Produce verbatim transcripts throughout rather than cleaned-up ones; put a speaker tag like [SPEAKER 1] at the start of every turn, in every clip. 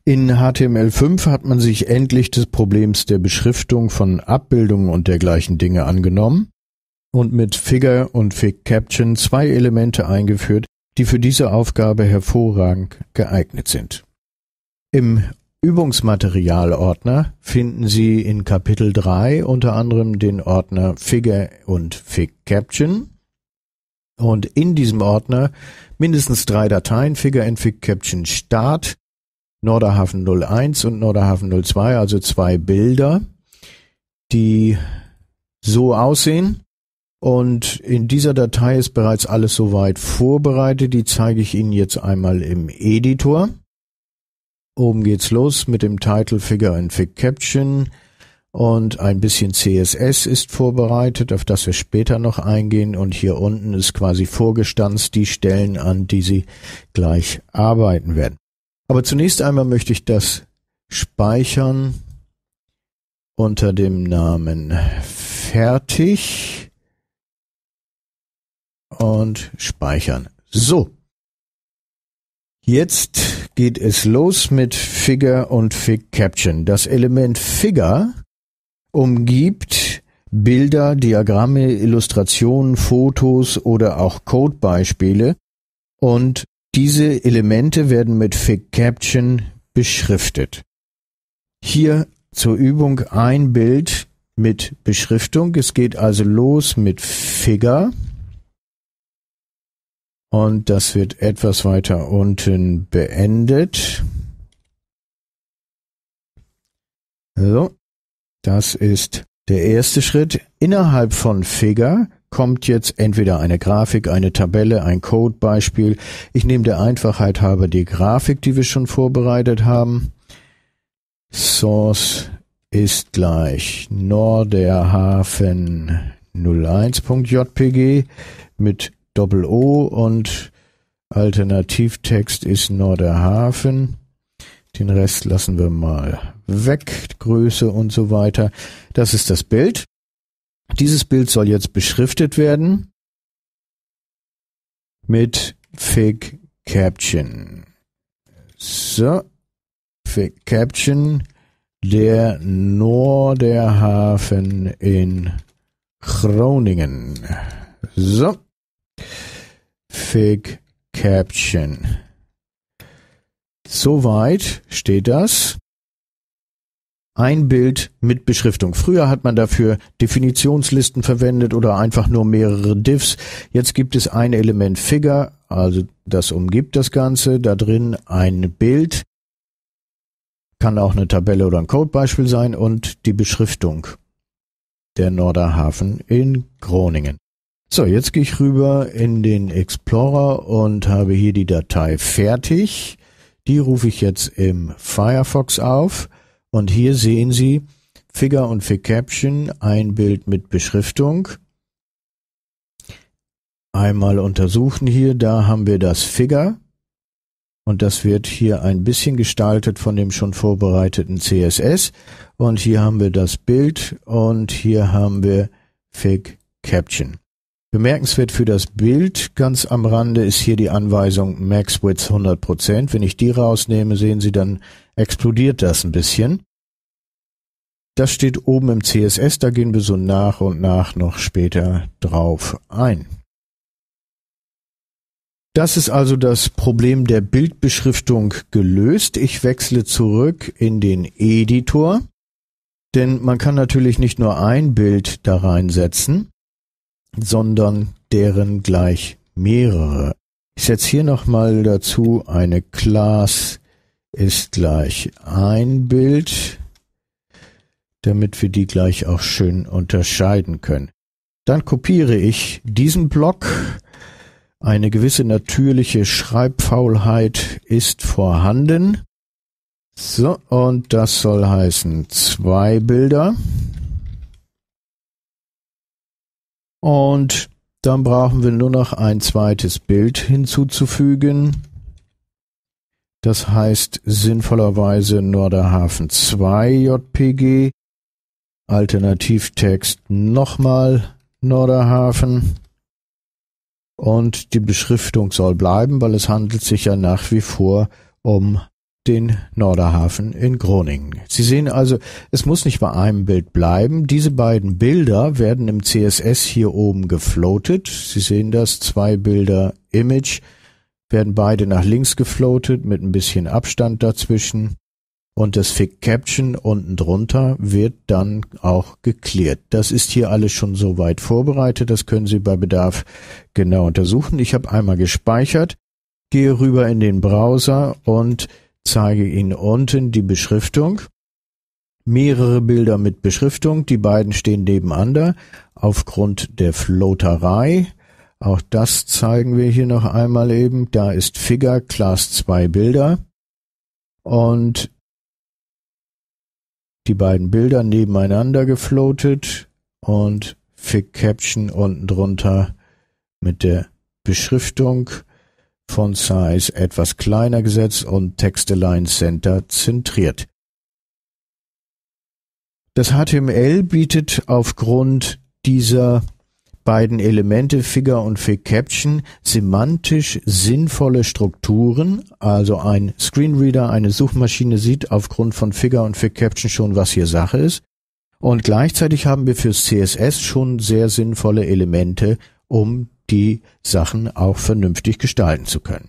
[SPEAKER 1] In H T M L fünf hat man sich endlich des Problems der Beschriftung von Abbildungen und dergleichen Dinge angenommen und mit Figure und Fig Caption zwei Elemente eingeführt, die für diese Aufgabe hervorragend geeignet sind. Im Übungsmaterialordner finden Sie in Kapitel drei unter anderem den Ordner Figure und Fig Caption und in diesem Ordner mindestens drei Dateien, Figure and Fig Caption Start, Norderhafen null eins und Norderhafen null zwei, also zwei Bilder, die so aussehen. Und in dieser Datei ist bereits alles soweit vorbereitet. Die zeige ich Ihnen jetzt einmal im Editor. Oben geht's los mit dem Title Figure and Fig Caption und ein bisschen C S S ist vorbereitet, auf das wir später noch eingehen. Und hier unten ist quasi vorgestanzt die Stellen, an die Sie gleich arbeiten werden. Aber zunächst einmal möchte ich das speichern unter dem Namen Fertig und speichern. So, jetzt geht es los mit Figure und Fig Caption. Das Element Figure umgibt Bilder, Diagramme, Illustrationen, Fotos oder auch Codebeispiele und diese Elemente werden mit Fig Caption beschriftet. Hier zur Übung ein Bild mit Beschriftung. Es geht also los mit Figure und das wird etwas weiter unten beendet. So, das ist der erste Schritt. Innerhalb von Figure kommt jetzt entweder eine Grafik, eine Tabelle, ein Codebeispiel. Ich nehme der Einfachheit halber die Grafik, die wir schon vorbereitet haben. Source ist gleich Norderhafen null eins Punkt J P G mit Doppel-O und Alternativtext ist Norderhafen. Den Rest lassen wir mal weg, Größe und so weiter. Das ist das Bild. Dieses Bild soll jetzt beschriftet werden mit Fig Caption. So, Fig Caption, der Norderhafen in Groningen. So, Fig Caption. Soweit steht das. Ein Bild mit Beschriftung. Früher hat man dafür Definitionslisten verwendet oder einfach nur mehrere Diffs. Jetzt gibt es ein Element Figure, also das umgibt das Ganze. Da drin ein Bild, kann auch eine Tabelle oder ein Codebeispiel sein und die Beschriftung. Der Norderhafen in Groningen. So, jetzt gehe ich rüber in den Explorer und habe hier die Datei fertig. Die rufe ich jetzt im Firefox auf. Und hier sehen Sie Figure und Fig Caption, ein Bild mit Beschriftung. Einmal untersuchen hier, da haben wir das Figure und das wird hier ein bisschen gestaltet von dem schon vorbereiteten C S S. Und hier haben wir das Bild und hier haben wir Fig Caption. Bemerkenswert für das Bild ganz am Rande ist hier die Anweisung Max Width hundert Prozent. Wenn ich die rausnehme, sehen Sie, dann explodiert das ein bisschen. Das steht oben im C S S, da gehen wir so nach und nach noch später drauf ein. Das ist also das Problem der Bildbeschriftung gelöst. Ich wechsle zurück in den Editor, denn man kann natürlich nicht nur ein Bild da reinsetzen, sondern deren gleich mehrere. Ich setze hier nochmal dazu eine Class ist gleich ein Bild, damit wir die gleich auch schön unterscheiden können. Dann kopiere ich diesen Block. Eine gewisse natürliche Schreibfaulheit ist vorhanden. So, und das soll heißen zwei Bilder. Und dann brauchen wir nur noch ein zweites Bild hinzuzufügen. Das heißt sinnvollerweise Norderhafen zwei J P G. Alternativtext nochmal Norderhafen. Und die Beschriftung soll bleiben, weil es handelt sich ja nach wie vor um den Norderhafen in Groningen. Sie sehen also, es muss nicht bei einem Bild bleiben. Diese beiden Bilder werden im C S S hier oben gefloatet. Sie sehen das, zwei Bilder Image werden beide nach links gefloatet mit ein bisschen Abstand dazwischen. Und das Fig Caption unten drunter wird dann auch geklärt. Das ist hier alles schon soweit vorbereitet. Das können Sie bei Bedarf genau untersuchen. Ich habe einmal gespeichert, gehe rüber in den Browser und zeige Ihnen unten die Beschriftung. Mehrere Bilder mit Beschriftung. Die beiden stehen nebeneinander aufgrund der Floaterei. Auch das zeigen wir hier noch einmal eben. Da ist Figure Class zwei Bilder. Und die beiden Bilder nebeneinander gefloatet und Fig Caption unten drunter mit der Beschriftung Font Size etwas kleiner gesetzt und Text Align Center zentriert. Das H T M L bietet aufgrund dieser beiden Elemente Figure und Fig Caption semantisch sinnvolle Strukturen, also ein Screenreader, eine Suchmaschine sieht aufgrund von Figure und Fig Caption schon, was hier Sache ist. Und gleichzeitig haben wir fürs C S S schon sehr sinnvolle Elemente, um die Sachen auch vernünftig gestalten zu können.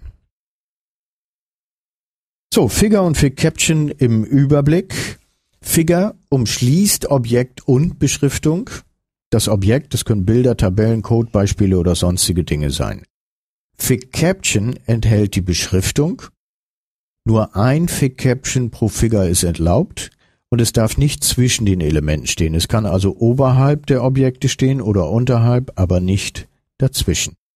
[SPEAKER 1] So, Figure und Fig Caption im Überblick. Figure umschließt Objekt und Beschriftung. Das Objekt, das können Bilder, Tabellen, Codebeispiele oder sonstige Dinge sein. Fig Caption enthält die Beschriftung. Nur ein Fig Caption pro Figure ist erlaubt und es darf nicht zwischen den Elementen stehen. Es kann also oberhalb der Objekte stehen oder unterhalb, aber nicht dazwischen.